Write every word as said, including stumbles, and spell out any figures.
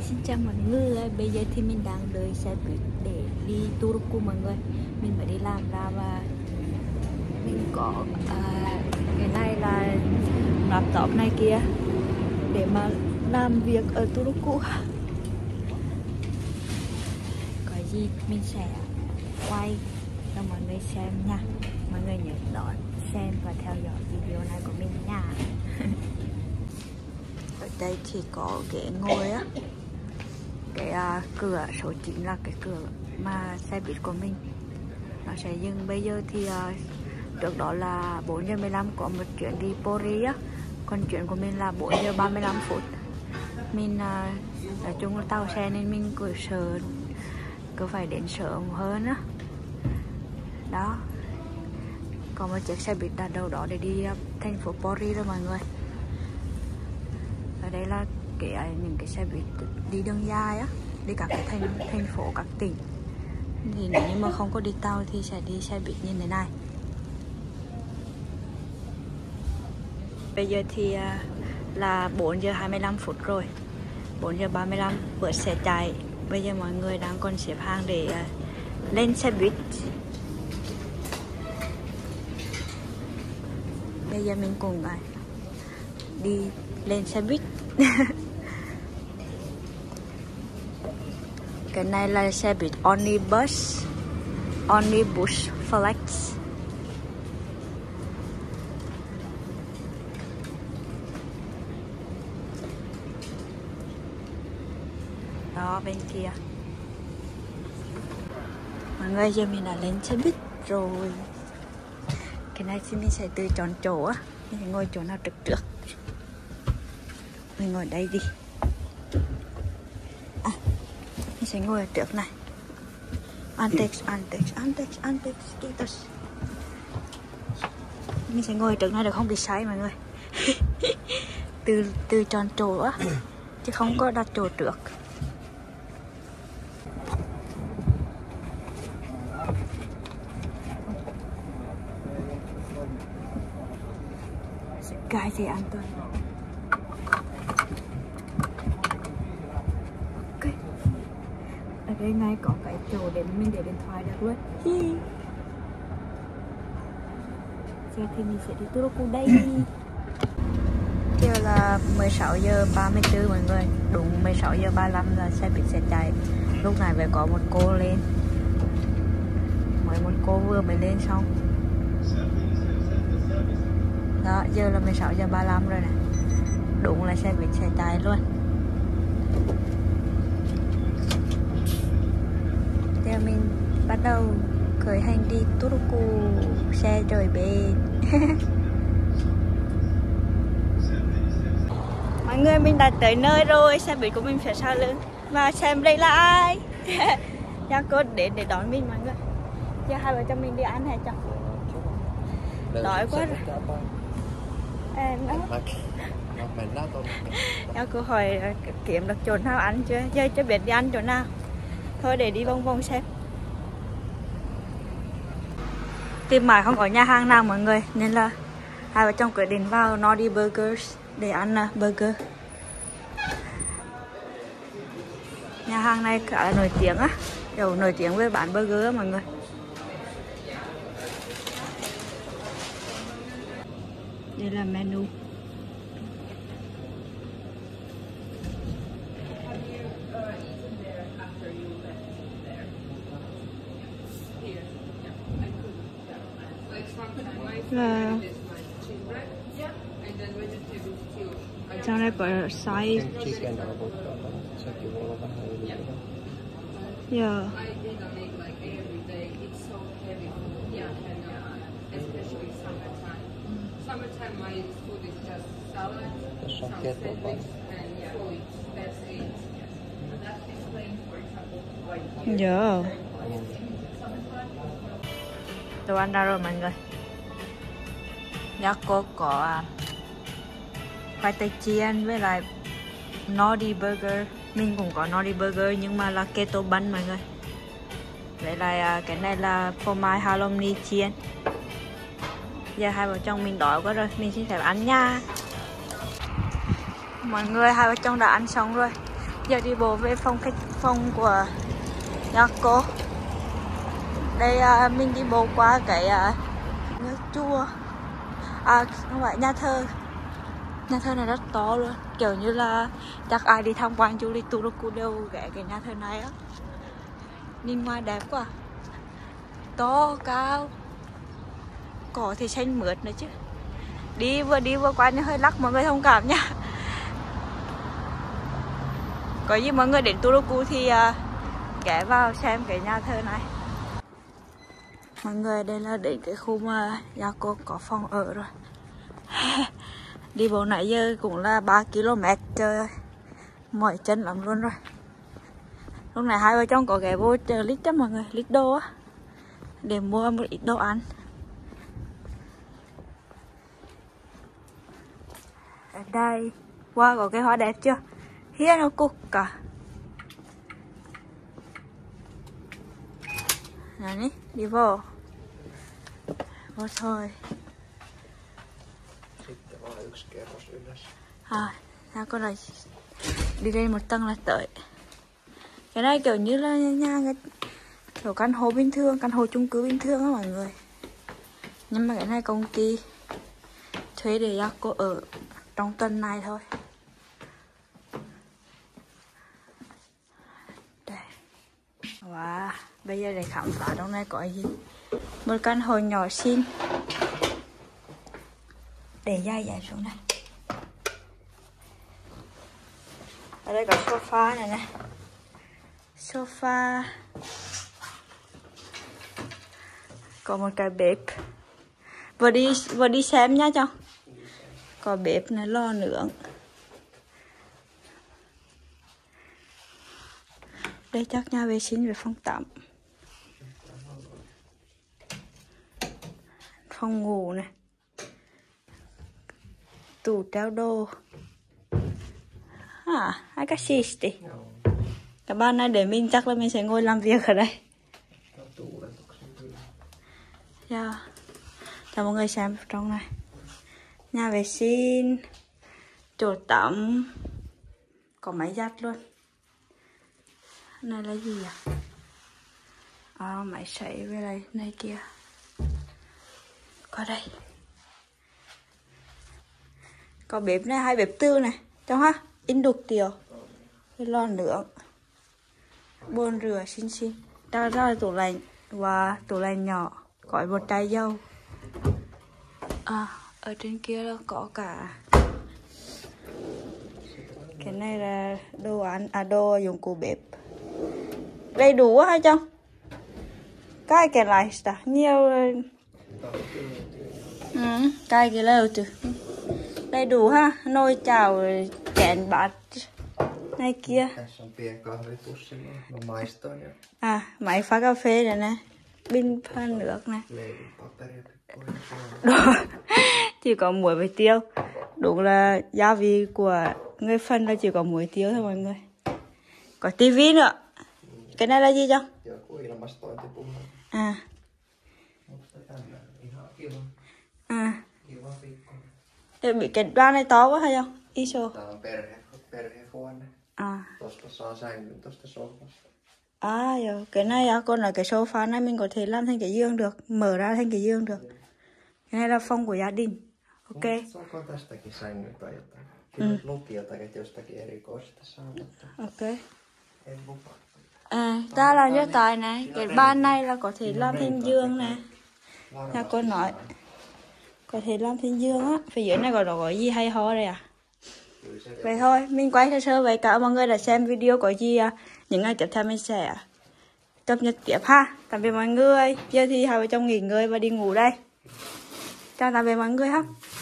Xin chào mọi người, bây giờ thì mình đang đợi xe buýt để đi Turku mọi người. Mình phải đi làm ra và mình có à, cái này là laptop này kia để mà làm việc ở Turku. Có gì mình sẽ quay cho mọi người xem nha. Mọi người nhớ đón xem và theo dõi video này của mình nha. Ở đây thì có ghế ngồi á. Cái uh, cửa số chín là cái cửa mà xe buýt của mình nó sẽ dừng. Bây giờ thì uh, trước đó là bốn giờ mười lăm có một chuyến đi Pori á, còn chuyến của mình là bốn giờ ba mươi lăm phút. Mình uh, nói chung là tàu xe nên mình cứ sợ cứ phải đến sớm hơn á. Đó, có một chiếc xe buýt đặt đầu đó để đi uh, thành phố Pori rồi mọi người. Ở đây là cái những cái xe buýt đi đường dài á, đi các cái thành thành phố, các tỉnh. Thì nếu như mà không có đi tàu thì sẽ đi xe buýt như thế này. Bây giờ thì là bốn giờ hai mươi lăm phút rồi, bốn giờ ba mươi lăm bữa sẽ chạy. Bây giờ mọi người đang còn xếp hàng để lên xe buýt. Bây giờ mình cùng đi lên xe buýt. Cái này là xe buýt Omnibus, Omnibus Flex. Đó bên kia. Mọi người, giờ mình đã lên xe buýt rồi. Cái này thì mình sẽ tự chọn chỗ á. Mình sẽ ngồi chỗ nào trực trước. Mình ngồi đây đi. À, mình sẽ ngồi ở trước này. Antex, Antex, Antex, Antex, Kitos. Mình sẽ ngồi ở trước này được không bị say mọi người. từ từ chọn chỗ á, chứ không có đặt chỗ trước. Cái gì an toàn. Ok. Ở đây này có cái chỗ để mình để điện thoại được luôn. Giờ thì mình sẽ đi Turku đây. Giờ là mười sáu giờ ba mươi tư mọi người. Đúng mười sáu giờ ba mươi lăm là xe buýt sẽ chạy. Lúc này phải có một cô lên. Mới một cô vừa mới lên xong. Đó, giờ là mười sáu giờ ba mươi lăm rồi nè. Đúng là xe buýt sẽ chạy luôn. Giờ mình bắt đầu khởi hành đi Turku, xe trời bền. Mọi người, mình đã tới nơi rồi, xe buýt của mình phía sau lưng. Và xem đây là ai. Gia cô đến để đón mình mọi người. Giờ hai vợ chồng mình đi ăn hay chồng? Đói quá rồi. Em đó. Em cứ hỏi kiếm được chỗ nào ăn chưa? Giờ chưa biết đi ăn chỗ nào. Thôi để đi vòng vòng xem. Tìm mãi không có nhà hàng nào mọi người, nên là hai vợ chồng quyết định vào Nordic Burgers để ăn uh, burger. Nhà hàng này khá là nổi tiếng á, kiểu nổi tiếng với bán burger á mọi người. Đây là menu. Là trong đây có size. Yeah. Summertime, my food is just salad, some sandwich, and fruit. That's it. And that explains, for example, why. Yeah. Đồ ăn ra rồi mọi người. Dạ cô có khoai tây chiên với lại Nordic Burger. Mình cũng có Nordic Burger nhưng mà là keto bun mọi người. Vậy là cái này là phô mai halloumi chiên. Giờ hai vợ chồng mình đói quá rồi, mình xin phép ăn nha. Mọi người, hai vợ chồng đã ăn xong rồi. Giờ đi bộ về phòng khách phòng của nhà cô. Đây à, mình đi bộ qua cái à, ngôi chùa, à không phải, nhà thờ. Nhà thờ này rất to luôn, kiểu như là chắc ai đi tham quan du lịch Turku đều ghé cái nhà thờ này á. Nhìn ngoài đẹp quá, to cao, cỏ thì xanh mướt nữa chứ. Đi vừa đi vừa qua nó hơi lắc, mọi người thông cảm nha. Có gì mọi người đến Turku thì uh, ghé vào xem cái nhà thờ này. Mọi người, đây là đến cái khu mà nhà cô có phòng ở rồi. Đi bộ nãy giờ cũng là ba ki lô mét, trời mỏi chân lắm luôn rồi. Lúc này hai vợ chồng có ghé vô chờ lít đó mọi người, lít đô á, để mua một ít đồ ăn. Ở đây, wow, có cái hoa đẹp chưa? Hiên nó cục cả. Này đi, đi vô. Vô thôi. À, ra con này đi lên một tầng là tới. Cái này kiểu như là nhà cái kiểu căn hộ bình thường, căn hộ chung cư bình thường á mọi người. Nhưng mà cái này công ty thuê để cho cô ở trong tuần này thôi. Đây. Wow, bây giờ để khám phá trong này có gì. Một căn hộ nhỏ xinh. Để dây dạy xuống này. Ở đây có sofa này nè. Sofa. Có một cái bếp. Vừa đi vừa đi xem nhá chồng. Có bếp này, lò nướng. Đây chắc nhà vệ sinh về phòng tắm. Phòng ngủ này. Tủ treo đồ. À, hai cái xì đi. Cái bàn này để mình chắc là mình sẽ ngồi làm việc ở đây. Yeah. Cho mọi người xem trong này. Nhà vệ sinh, chỗ tắm, có máy giặt luôn. Này là gì à? À, máy sấy với lại này kia. Có đây. Có bếp này, hai bếp tư này. Trong ha, in đục tiểu. Cái lò nướng. Bồn rửa xinh xinh. Đó, đó là tủ lạnh. Và tủ lạnh nhỏ. Có một chai dầu. À, ở trên kia là có cả. Cái này là đồ ăn, à đồ dụng cụ bếp. Đầy đủ hả chồng? Cái cái này sao? Nhiều. Ừ, cái cái lều chứ. Đầy đủ ha, nồi chảo, chén bát này kia. Tässä on pienkahvipussi, mä maistoin jo. À, máy pha cà phê này nè, pin pha nước này. Đồ, chỉ có muối với tiêu. Đúng là gia vị của người phân là chỉ có muối tiêu thôi mọi người. Có tivi nữa. Cái này là gì chứ? Joku ilmastointipuhelin. À. Mutta tämmönen ihan kiva. À. Kiva viikko. Bị cái đoan này to quá hay không? Iso. Tää on perhe, perhehuone. À. Tosta saa sängyn tosta sofasta. À, rồi. Cái này à, còn là cái sofa này mình có thể làm thành cái giường được, mở ra thành cái giường được. Cái này là phòng của gia đình. Ok. Saako tästäkin sängyn tai jotain? Kyllä luki jotain, että jostakin erikoisesta saa, mutta Ok. en lupaa. À, ta làm cho tài này, cái ban này là có thể làm thành giường nè. Nhà cô nói có thể làm thành giường á. Phía dưới này còn có gì hay ho đây à? Vậy thôi, mình quay sơ sơ vậy. Cảm ơn mọi người đã xem video, có gì à, những ngày tiếp theo mình sẽ cập nhật tiếp ha. Tạm biệt mọi người. Giờ thì hai vợ chồng nghỉ ngơi và đi ngủ đây. Chào tạm biệt mọi người ha.